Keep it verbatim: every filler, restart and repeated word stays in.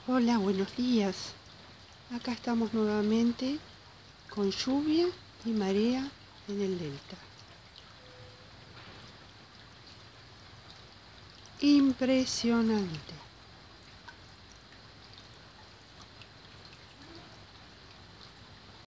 Hola, buenos días. Acá estamos nuevamente con lluvia y marea en el delta. Impresionante.